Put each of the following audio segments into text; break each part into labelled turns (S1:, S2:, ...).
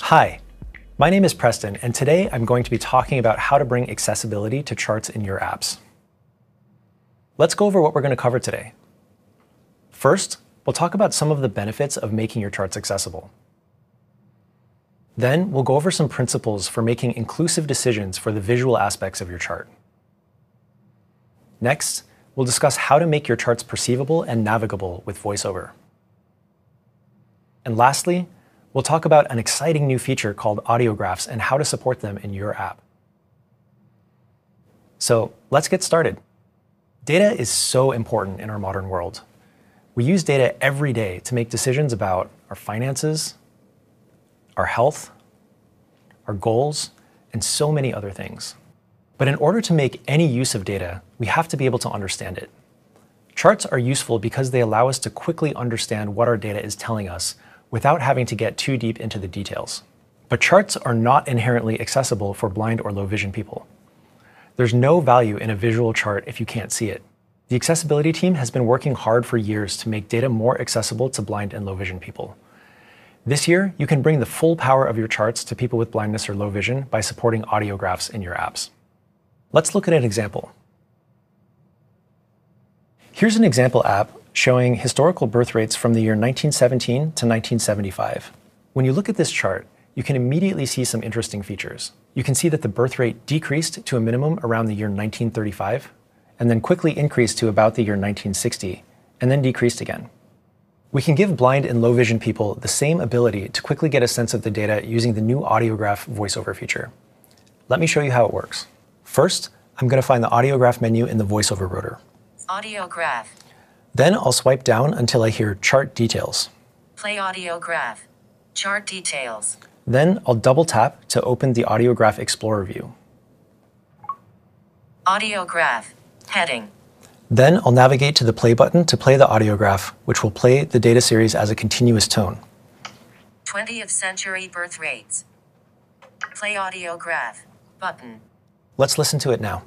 S1: Hi, my name is Preston, and today I'm going to be talking about how to bring accessibility to charts in your apps. Let's go over what we're going to cover today. First, we'll talk about some of the benefits of making your charts accessible. Then we'll go over some principles for making inclusive decisions for the visual aspects of your chart. Next, we'll discuss how to make your charts perceivable and navigable with VoiceOver. And lastly, we'll talk about an exciting new feature called audio graphs and how to support them in your app. So let's get started. Data is so important in our modern world. We use data every day to make decisions about our finances, our health, our goals, and so many other things. But in order to make any use of data, we have to be able to understand it. Charts are useful because they allow us to quickly understand what our data is telling us without having to get too deep into the details. But charts are not inherently accessible for blind or low vision people. There's no value in a visual chart if you can't see it. The accessibility team has been working hard for years to make data more accessible to blind and low vision people. This year, you can bring the full power of your charts to people with blindness or low vision by supporting audio graphs in your apps. Let's look at an example. Here's an example app showing historical birth rates from the year 1917 to 1975. When you look at this chart, you can immediately see some interesting features. You can see that the birth rate decreased to a minimum around the year 1935, and then quickly increased to about the year 1960, and then decreased again. We can give blind and low vision people the same ability to quickly get a sense of the data using the new audiograph voiceover feature. Let me show you how it works. First, I'm going to find the audiograph menu in the voiceover rotor.
S2: Audiograph.
S1: Then I'll swipe down until I hear chart details.
S2: Play audiograph. Chart details.
S1: Then I'll double tap to open the Audiograph Explorer view.
S2: Audiograph. Heading.
S1: Then I'll navigate to the play button to play the audiograph, which will play the data series as a continuous tone.
S2: 20th century birth rates. Play audiograph. Button.
S1: Let's listen to it now.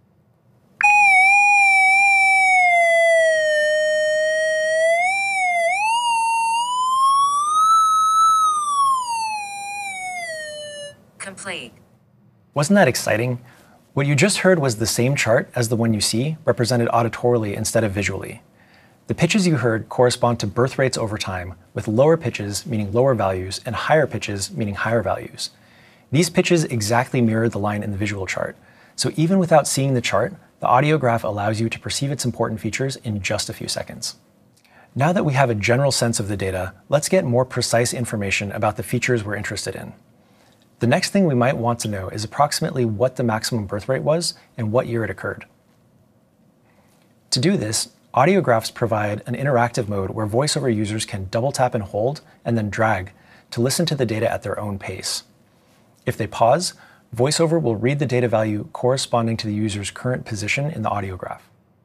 S2: Complete.
S1: Wasn't that exciting? What you just heard was the same chart as the one you see, represented auditorily instead of visually. The pitches you heard correspond to birth rates over time, with lower pitches meaning lower values and higher pitches meaning higher values. These pitches exactly mirror the line in the visual chart, so even without seeing the chart, the audiograph allows you to perceive its important features in just a few seconds. Now that we have a general sense of the data, let's get more precise information about the features we're interested in. The next thing we might want to know is approximately what the maximum birth rate was and what year it occurred. To do this, audiographs provide an interactive mode where VoiceOver users can double tap and hold and then drag to listen to the data at their own pace. If they pause, VoiceOver will read the data value corresponding to the user's current position in the audiograph.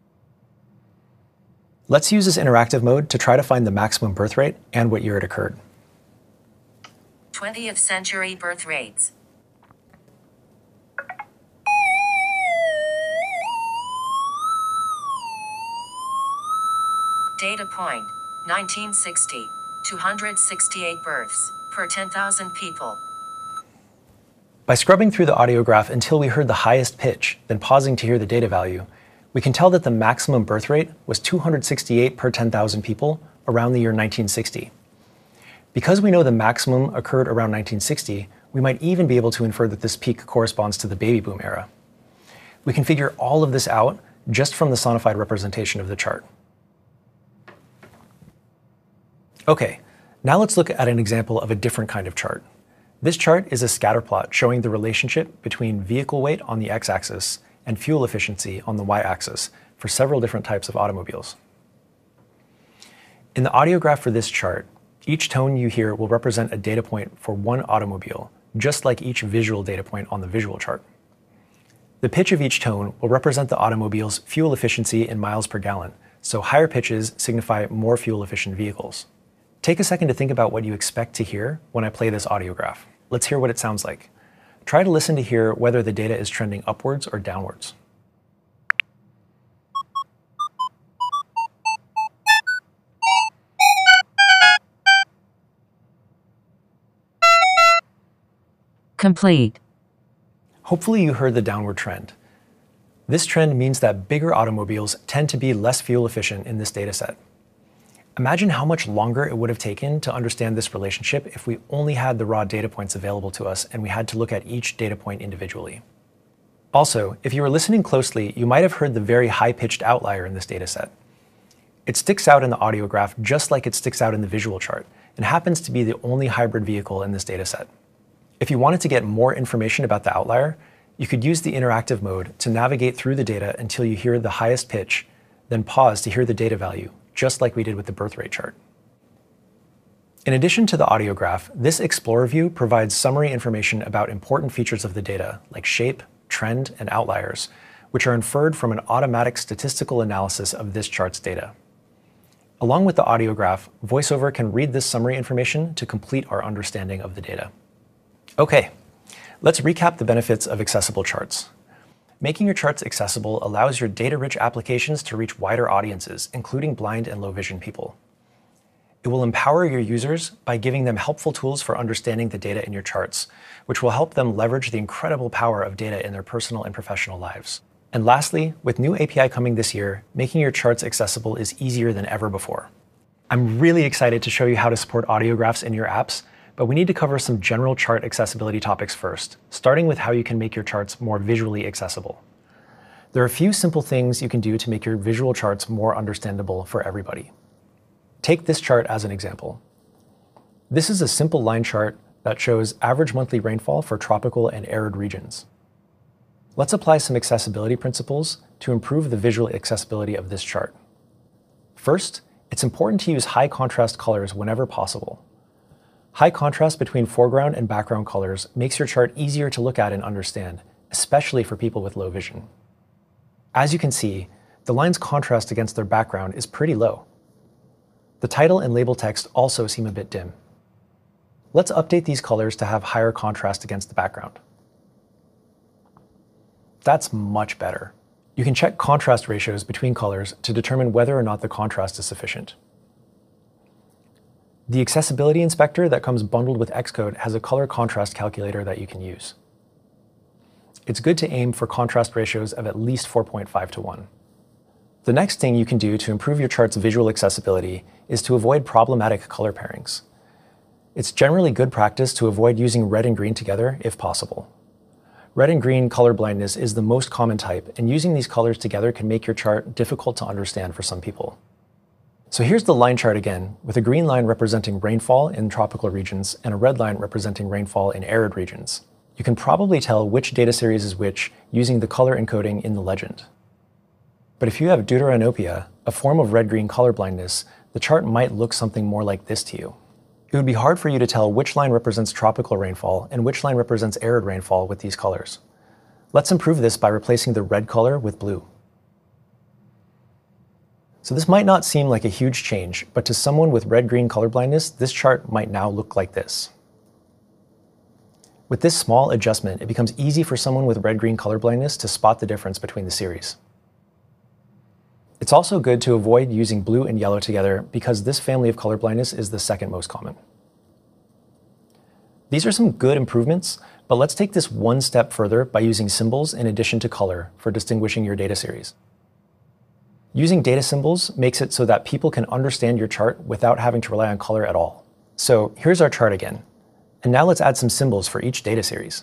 S1: Let's use this interactive mode to try to find the maximum birth rate and what year it occurred.
S2: 20th century birth rates. Data point, 1960, 268 births per 10,000 people.
S1: By scrubbing through the audiograph until we heard the highest pitch, then pausing to hear the data value, we can tell that the maximum birth rate was 268 per 10,000 people around the year 1960. Because we know the maximum occurred around 1960, we might even be able to infer that this peak corresponds to the baby boom era. We can figure all of this out just from the sonified representation of the chart. Okay, now let's look at an example of a different kind of chart. This chart is a scatter plot showing the relationship between vehicle weight on the x-axis and fuel efficiency on the y-axis for several different types of automobiles. In the audiograph for this chart, each tone you hear will represent a data point for one automobile, just like each visual data point on the visual chart. The pitch of each tone will represent the automobile's fuel efficiency in miles per gallon, so higher pitches signify more fuel-efficient vehicles. Take a second to think about what you expect to hear when I play this audiograph. Let's hear what it sounds like. Try to listen to hear whether the data is trending upwards or downwards.
S2: Complete.
S1: Hopefully you heard the downward trend. This trend means that bigger automobiles tend to be less fuel efficient in this dataset. Imagine how much longer it would have taken to understand this relationship if we only had the raw data points available to us and we had to look at each data point individually. Also, if you were listening closely, you might have heard the very high-pitched outlier in this dataset. It sticks out in the audio graph just like it sticks out in the visual chart, and happens to be the only hybrid vehicle in this dataset. If you wanted to get more information about the outlier, you could use the interactive mode to navigate through the data until you hear the highest pitch, then pause to hear the data value, just like we did with the birth rate chart. In addition to the audio graph, this Explorer view provides summary information about important features of the data, like shape, trend, and outliers, which are inferred from an automatic statistical analysis of this chart's data. Along with the audio graph, VoiceOver can read this summary information to complete our understanding of the data. Okay, let's recap the benefits of accessible charts. Making your charts accessible allows your data-rich applications to reach wider audiences, including blind and low vision people. It will empower your users by giving them helpful tools for understanding the data in your charts, which will help them leverage the incredible power of data in their personal and professional lives. And lastly, with new API coming this year, making your charts accessible is easier than ever before. I'm really excited to show you how to support audio graphs in your apps, but we need to cover some general chart accessibility topics first, starting with how you can make your charts more visually accessible. There are a few simple things you can do to make your visual charts more understandable for everybody. Take this chart as an example. This is a simple line chart that shows average monthly rainfall for tropical and arid regions. Let's apply some accessibility principles to improve the visual accessibility of this chart. First, it's important to use high contrast colors whenever possible. High contrast between foreground and background colors makes your chart easier to look at and understand, especially for people with low vision. As you can see, the line's contrast against their background is pretty low. The title and label text also seem a bit dim. Let's update these colors to have higher contrast against the background. That's much better. You can check contrast ratios between colors to determine whether or not the contrast is sufficient. The accessibility inspector that comes bundled with Xcode has a color contrast calculator that you can use. It's good to aim for contrast ratios of at least 4.5 to 1. The next thing you can do to improve your chart's visual accessibility is to avoid problematic color pairings. It's generally good practice to avoid using red and green together if possible. Red and green color blindness is the most common type, and using these colors together can make your chart difficult to understand for some people. So here's the line chart again, with a green line representing rainfall in tropical regions and a red line representing rainfall in arid regions. You can probably tell which data series is which using the color encoding in the legend. But if you have deuteranopia, a form of red-green color blindness, the chart might look something more like this to you. It would be hard for you to tell which line represents tropical rainfall and which line represents arid rainfall with these colors. Let's improve this by replacing the red color with blue. So this might not seem like a huge change, but to someone with red-green color blindness, this chart might now look like this. With this small adjustment, it becomes easy for someone with red-green color blindness to spot the difference between the series. It's also good to avoid using blue and yellow together because this family of color blindness is the second most common. These are some good improvements, but let's take this one step further by using symbols in addition to color for distinguishing your data series. Using data symbols makes it so that people can understand your chart without having to rely on color at all. So here's our chart again. And now let's add some symbols for each data series.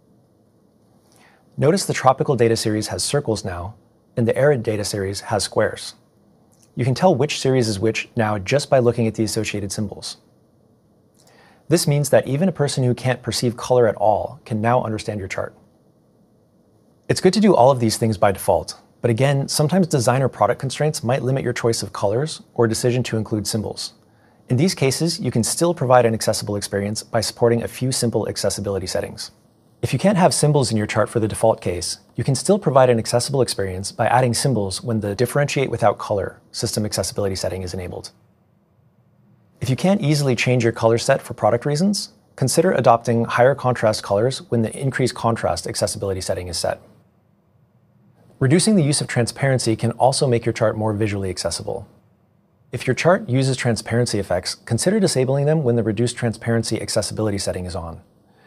S1: Notice the tropical data series has circles now, and the arid data series has squares. You can tell which series is which now just by looking at the associated symbols. This means that even a person who can't perceive color at all can now understand your chart. It's good to do all of these things by default, but again, sometimes design or product constraints might limit your choice of colors or decision to include symbols. In these cases, you can still provide an accessible experience by supporting a few simple accessibility settings. If you can't have symbols in your chart for the default case, you can still provide an accessible experience by adding symbols when the Differentiate Without Color system accessibility setting is enabled. If you can't easily change your color set for product reasons, consider adopting higher contrast colors when the increased contrast accessibility setting is set. Reducing the use of transparency can also make your chart more visually accessible. If your chart uses transparency effects, consider disabling them when the reduced transparency accessibility setting is on.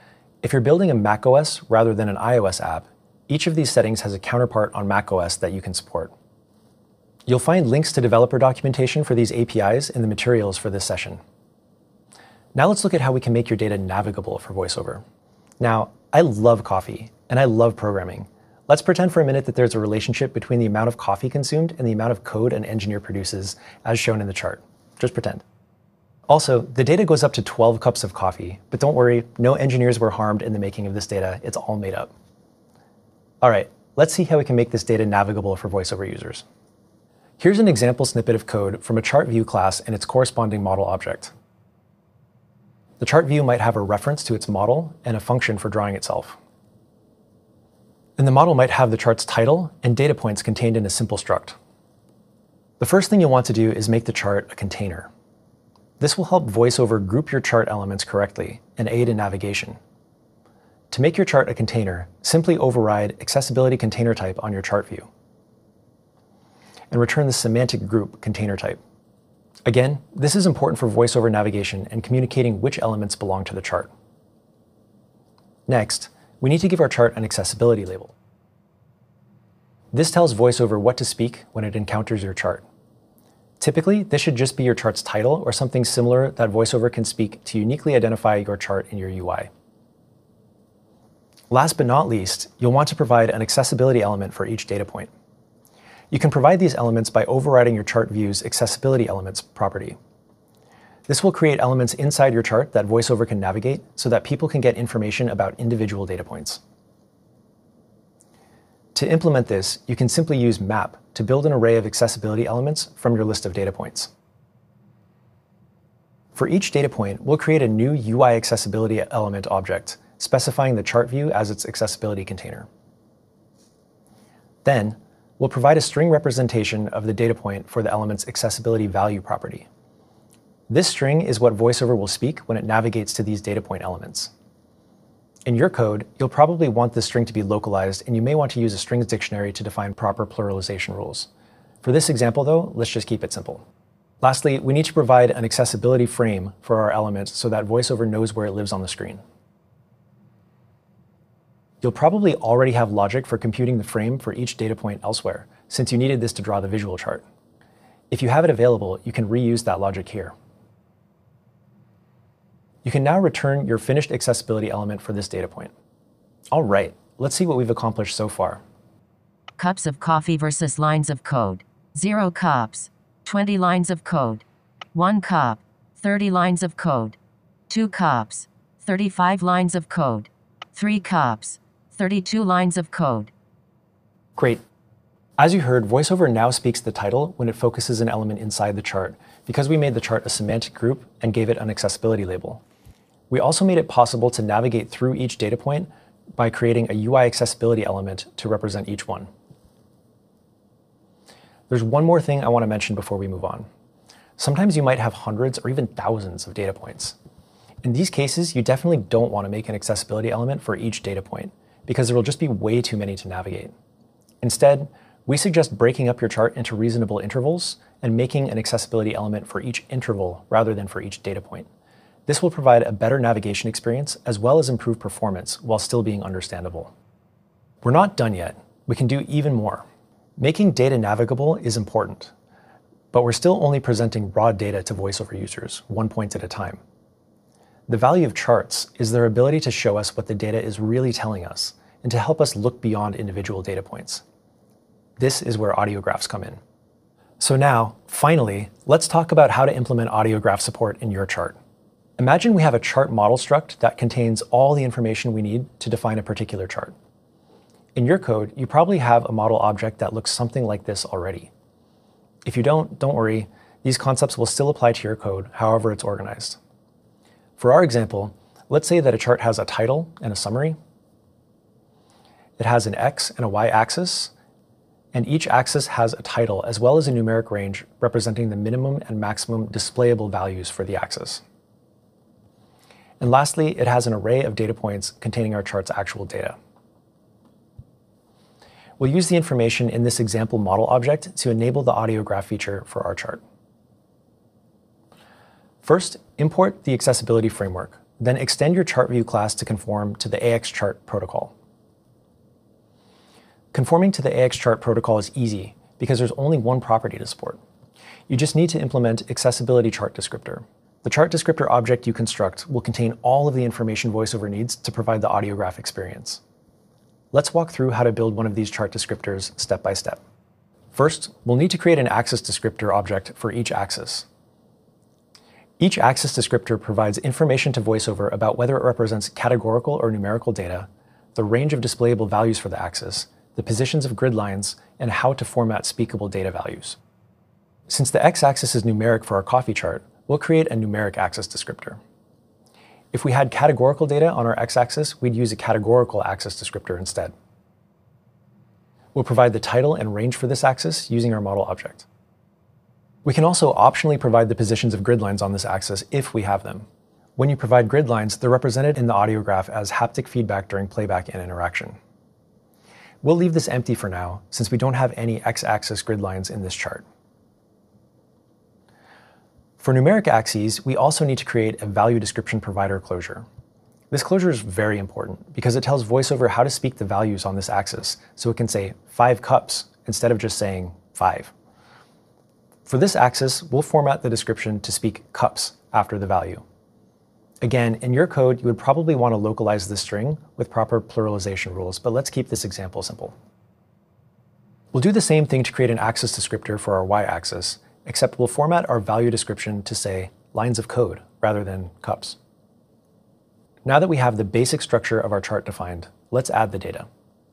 S1: If you're building a macOS rather than an iOS app, each of these settings has a counterpart on macOS that you can support. You'll find links to developer documentation for these APIs in the materials for this session. Now let's look at how we can make your data navigable for VoiceOver. Now, I love coffee, and I love programming. Let's pretend for a minute that there's a relationship between the amount of coffee consumed and the amount of code an engineer produces, as shown in the chart. Just pretend. Also, the data goes up to 12 cups of coffee, but don't worry, no engineers were harmed in the making of this data. It's all made up. All right, let's see how we can make this data navigable for VoiceOver users. Here's an example snippet of code from a chart view class and its corresponding model object. The chart view might have a reference to its model and a function for drawing itself. And the model might have the chart's title and data points contained in a simple struct. The first thing you'll want to do is make the chart a container. This will help VoiceOver group your chart elements correctly and aid in navigation. To make your chart a container, simply override accessibility container type on your chart view and return the semantic group container type. Again, this is important for VoiceOver navigation and communicating which elements belong to the chart. Next, we need to give our chart an accessibility label. This tells VoiceOver what to speak when it encounters your chart. Typically, this should just be your chart's title or something similar that VoiceOver can speak to uniquely identify your chart in your UI. Last but not least, you'll want to provide an accessibility element for each data point. You can provide these elements by overriding your chart view's accessibility elements property. This will create elements inside your chart that VoiceOver can navigate so that people can get information about individual data points. To implement this, you can simply use map to build an array of accessibility elements from your list of data points. For each data point, we'll create a new UI accessibility element object, specifying the chart view as its accessibility container. Then, we'll provide a string representation of the data point for the element's accessibility value property. This string is what VoiceOver will speak when it navigates to these data point elements. In your code, you'll probably want this string to be localized, and you may want to use a strings dictionary to define proper pluralization rules. For this example, though, let's just keep it simple. Lastly, we need to provide an accessibility frame for our element so that VoiceOver knows where it lives on the screen. You'll probably already have logic for computing the frame for each data point elsewhere, since you needed this to draw the visual chart. If you have it available, you can reuse that logic here. You can now return your finished accessibility element for this data point. All right, let's see what we've accomplished so far.
S2: Cups of coffee versus lines of code. 0 cups, 20 lines of code. 1 cup, 30 lines of code. 2 cups, 35 lines of code. 3 cups, 32 lines of code.
S1: Great. As you heard, VoiceOver now speaks the title when it focuses an element inside the chart, because we made the chart a semantic group and gave it an accessibility label. We also made it possible to navigate through each data point by creating a UI accessibility element to represent each one. There's one more thing I want to mention before we move on. Sometimes you might have hundreds or even thousands of data points. In these cases, you definitely don't want to make an accessibility element for each data point, because there will just be way too many to navigate. Instead, we suggest breaking up your chart into reasonable intervals and making an accessibility element for each interval rather than for each data point. This will provide a better navigation experience as well as improve performance while still being understandable. We're not done yet. We can do even more. Making data navigable is important, but we're still only presenting raw data to VoiceOver users, 1 point at a time. The value of charts is their ability to show us what the data is really telling us and to help us look beyond individual data points. This is where audiographs come in. So now, finally, let's talk about how to implement audiograph support in your chart. Imagine we have a chart model struct that contains all the information we need to define a particular chart. In your code, you probably have a model object that looks something like this already. If you don't worry, these concepts will still apply to your code, however it's organized. For our example, let's say that a chart has a title and a summary. It has an X and a Y axis, and each axis has a title as well as a numeric range representing the minimum and maximum displayable values for the axis. And lastly, it has an array of data points containing our chart's actual data. We'll use the information in this example model object to enable the audiograph feature for our chart. First, import the accessibility framework. Then extend your chart view class to conform to the AXChart protocol. Conforming to the AXChart protocol is easy because there's only one property to support. You just need to implement accessibility chart descriptor. The chart descriptor object you construct will contain all of the information VoiceOver needs to provide the audiograph experience. Let's walk through how to build one of these chart descriptors step by step. First, we'll need to create an axis descriptor object for each axis. Each axis descriptor provides information to VoiceOver about whether it represents categorical or numerical data, the range of displayable values for the axis, the positions of grid lines, and how to format speakable data values. Since the x-axis is numeric for our coffee chart, we'll create a numeric axis descriptor. If we had categorical data on our x-axis, we'd use a categorical axis descriptor instead. We'll provide the title and range for this axis using our model object. We can also optionally provide the positions of grid lines on this axis if we have them. When you provide grid lines, they're represented in the audiograph as haptic feedback during playback and interaction. We'll leave this empty for now, since we don't have any x-axis grid lines in this chart. For numeric axes, we also need to create a value description provider closure. This closure is very important because it tells VoiceOver how to speak the values on this axis, so it can say 5 cups instead of just saying 5. For this axis, we'll format the description to speak cups after the value. Again, in your code, you would probably want to localize this string with proper pluralization rules, but let's keep this example simple. We'll do the same thing to create an axis descriptor for our y-axis, except we'll format our value description to say lines of code rather than cups. Now that we have the basic structure of our chart defined, let's add the data.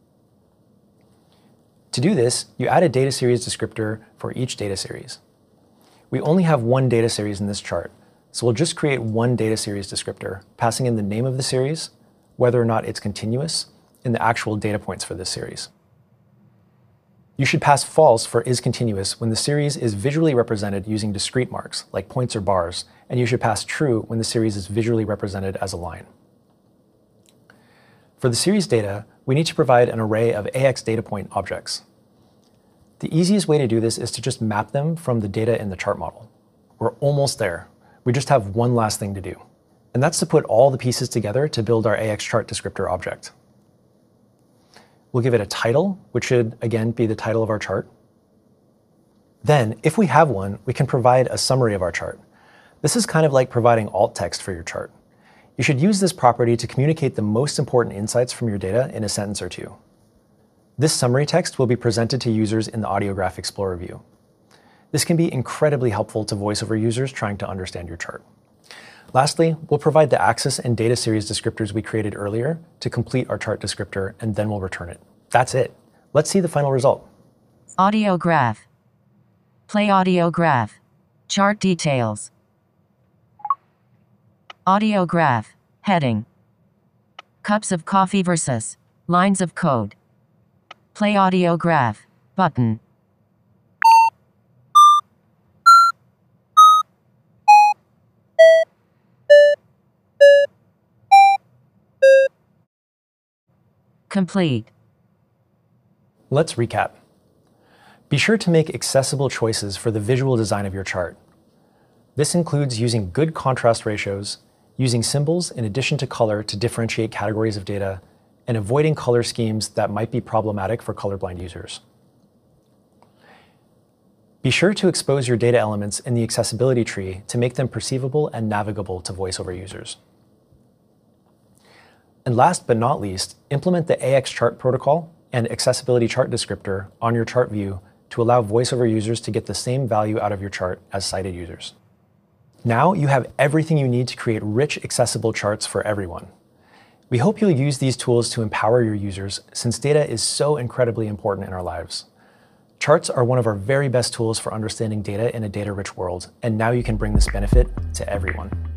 S1: To do this, you add a data series descriptor for each data series. We only have one data series in this chart, so we'll just create one data series descriptor, passing in the name of the series, whether or not it's continuous, and the actual data points for this series. You should pass false for is continuous when the series is visually represented using discrete marks, like points or bars, and you should pass true when the series is visually represented as a line. For the series data, we need to provide an array of AX data point objects. The easiest way to do this is to just map them from the data in the chart model. We're almost there. We just have one last thing to do, and that's to put all the pieces together to build our AXChart descriptor object. We'll give it a title, which should, again, be the title of our chart. Then, if we have one, we can provide a summary of our chart. This is kind of like providing alt text for your chart. You should use this property to communicate the most important insights from your data in a sentence or two. This summary text will be presented to users in the Audiograph Explorer view. This can be incredibly helpful to VoiceOver users trying to understand your chart. Lastly, we'll provide the axis and data series descriptors we created earlier to complete our chart descriptor, and then we'll return it. That's it. Let's see the final result.
S2: Audiograph. Play audiograph. Chart details. Audiograph. Heading. Cups of coffee versus lines of code. Play audiograph. Button. Complete.
S1: Let's recap. Be sure to make accessible choices for the visual design of your chart. This includes using good contrast ratios, using symbols in addition to color to differentiate categories of data, and avoiding color schemes that might be problematic for colorblind users. Be sure to expose your data elements in the accessibility tree to make them perceivable and navigable to VoiceOver users. And last but not least, implement the AXChart protocol and accessibility chart descriptor on your chart view to allow VoiceOver users to get the same value out of your chart as sighted users. Now you have everything you need to create rich, accessible charts for everyone. We hope you'll use these tools to empower your users, since data is so incredibly important in our lives. Charts are one of our very best tools for understanding data in a data-rich world, and now you can bring this benefit to everyone.